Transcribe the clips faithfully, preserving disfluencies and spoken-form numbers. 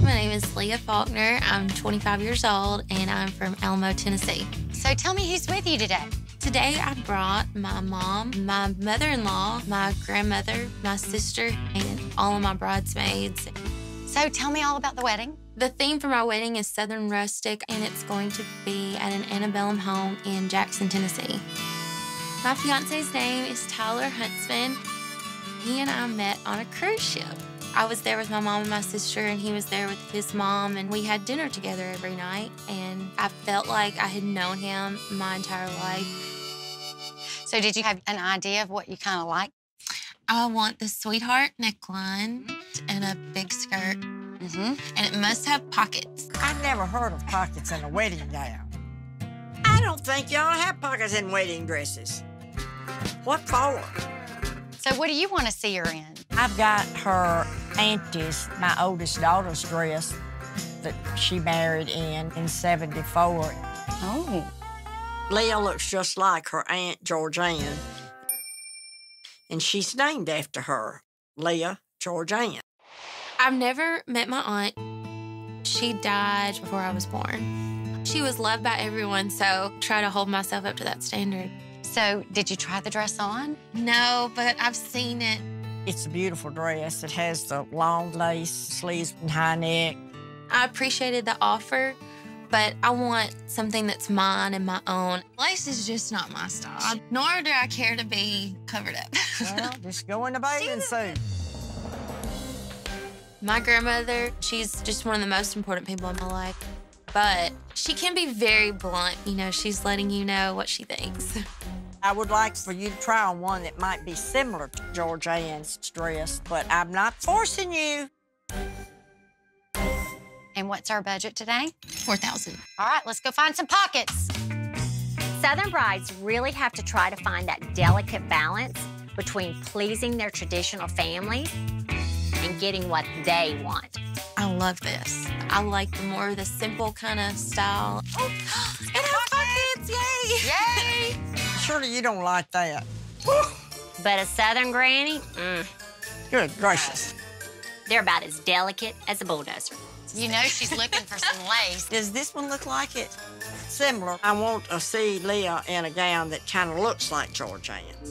my name is Leah Faulkner. I'm twenty-five years old, and I'm from Alamo, Tennessee. So tell me who's with you today. Today, I brought my mom, my mother-in-law, my grandmother, my sister, and all of my bridesmaids. So tell me all about the wedding. The theme for my wedding is Southern Rustic, and it's going to be at an antebellum home in Jackson, Tennessee. My fiance's name is Tyler Huntsman. He and I met on a cruise ship. I was there with my mom and my sister, and he was there with his mom, and we had dinner together every night, and I felt like I had known him my entire life. So did you have an idea of what you kind of like? I want the sweetheart neckline and a big skirt, Mm-hmm. and it must have pockets. I've never heard of pockets in a wedding gown. I don't think y'all have pockets in wedding dresses. What for? So what do you want to see her in? I've got her auntie's, my oldest daughter's dress that she married in in seventy-four. Oh. Leah looks just like her Aunt Georgianne, and she's named after her, Leah Georgianne. I've never met my aunt. She died before I was born. She was loved by everyone, so try to hold myself up to that standard. So did you try the dress on? No, but I've seen it. It's a beautiful dress. It has the long lace sleeves and high neck. I appreciated the offer, but I want something that's mine and my own. Lace is just not my style, nor do I care to be covered up. Well, just go in the bathing suit. My grandmother, she's just one of the most important people in my life, but she can be very blunt. You know, she's letting you know what she thinks. I would like for you to try on one that might be similar to Georgianne's dress, but I'm not forcing you. And what's our budget today? four thousand dollars. All right, let's go find some pockets. Southern brides really have to try to find that delicate balance between pleasing their traditional families and getting what they want. I love this. I like the more the simple kind of style. Oh, it has pockets, yay! Yay! Surely you don't like that. But a Southern granny, mm, Good gracious. they're about as delicate as a bulldozer. You know she's looking for some lace. Does this one look like it? Similar. I want to see Leah in a gown that kind of looks like Georgianne's.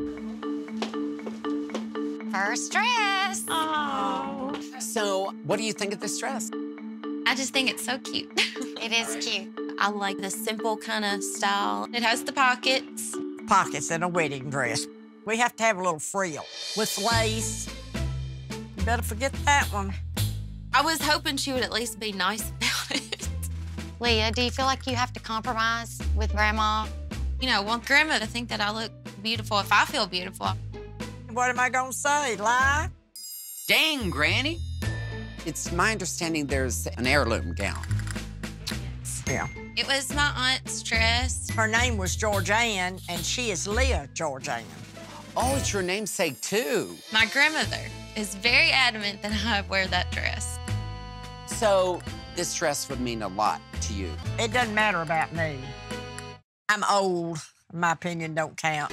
First dress. Oh. So, what do you think of this dress? I just think it's so cute. It is cute. I like the simple kind of style. It has the pockets. Pockets in a wedding dress. We have to have a little frill with lace. You better forget that one. I was hoping she would at least be nice about it. Leah, do you feel like you have to compromise with Grandma? You know, want Grandma to think that I look beautiful if I feel beautiful. What am I gonna say, lie? Dang, Granny. It's my understanding there's an heirloom gown. Yeah. It was my aunt's dress. Her name was Georgianne, and she is Leah Georgianne. Oh, it's your namesake, too. My grandmother is very adamant that I wear that dress. So, this dress would mean a lot to you. It doesn't matter about me. I'm old. My opinion don't count.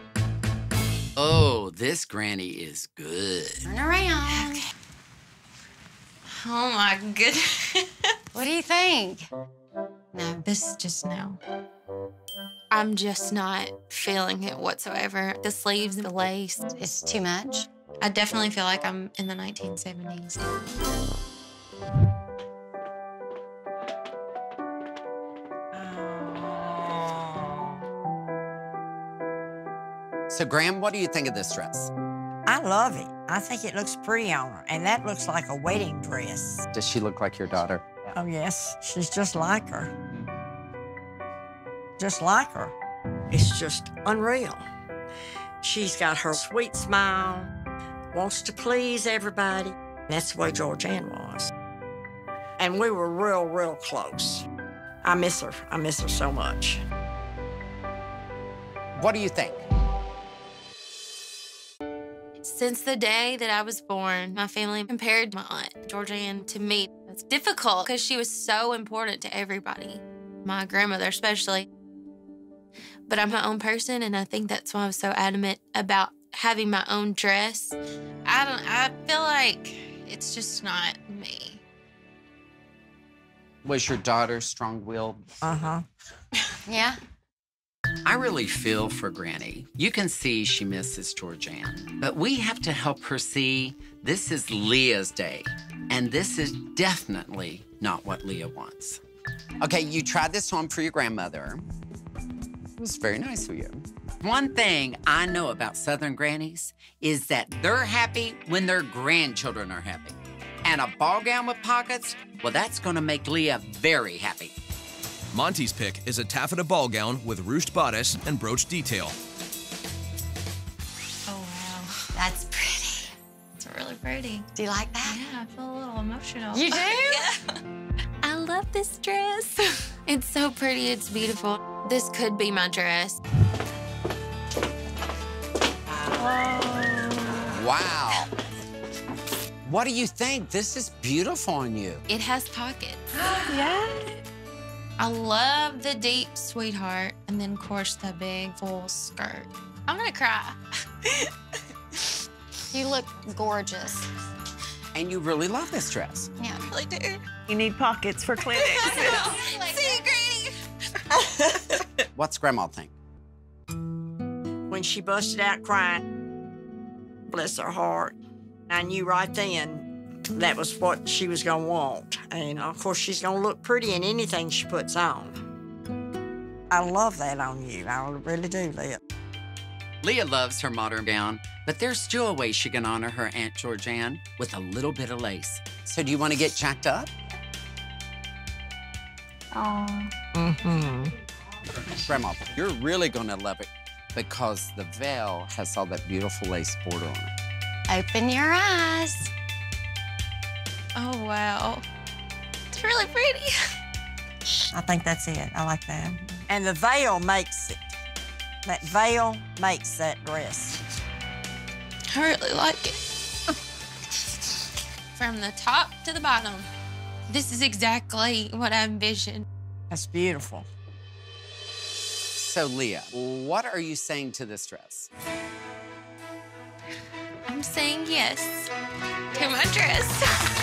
Oh, this Granny is good. Turn around. Okay. Oh, my goodness. What do you think? No, this is just no. I'm just not feeling it whatsoever. The sleeves, the lace. It's too much. I definitely feel like I'm in the nineteen seventies. So, Graham, what do you think of this dress? I love it. I think it looks pretty on her, and that looks like a wedding dress. Does she look like your daughter? Oh, yes. She's just like her. Just like her. It's just unreal. She's got her sweet smile, wants to please everybody. That's the way Georgianne was. And we were real, real close. I miss her. I miss her so much. What do you think? Since the day that I was born, my family compared my aunt, Georgianne, to me. It's difficult because she was so important to everybody, my grandmother especially. But I'm my own person, and I think that's why I was so adamant about having my own dress. I don't, I feel like it's just not me. Was your daughter strong-willed? Uh-huh. Yeah. I really feel for Granny. You can see she misses Georgianne, but we have to help her see this is Leah's day, and this is definitely not what Leah wants. Okay, you tried this on for your grandmother. It was very nice of you. One thing I know about Southern grannies is that they're happy when their grandchildren are happy. And a ball gown with pockets, well, that's gonna make Leah very happy. Monty's pick is a taffeta ball gown with ruched bodice and brooch detail. Oh, wow. That's pretty. It's really pretty. Do you like that? Yeah, I feel a little emotional. You do? Yeah. I love this dress. It's so pretty. It's beautiful. This could be my dress. Wow. What do you think? This is beautiful on you. It has pockets. Yeah. I love the deep sweetheart, and then, of course, the big full skirt. I'm gonna cry. You look gorgeous. And you really love this dress. Yeah. I really do. You need pockets for clinics. See, Granny. What's Grandma think? When she busted out crying, bless her heart, I knew right then that was what she was gonna want. And of course, she's gonna look pretty in anything she puts on. I love that on you. I really do, Leah. Leah loves her modern gown, but there's still a way she can honor her Aunt Georgianne with a little bit of lace. So do you want to get jacked up? Oh. Mm-hmm. Grandma, you're really gonna love it because the veil has all that beautiful lace border on it. Open your eyes. Oh, wow. It's really pretty. I think that's it. I like that. And the veil makes it. That veil makes that dress. I really like it. From the top to the bottom. This is exactly what I envisioned. That's beautiful. So Leah, what are you saying to this dress? I'm saying yes to my dress.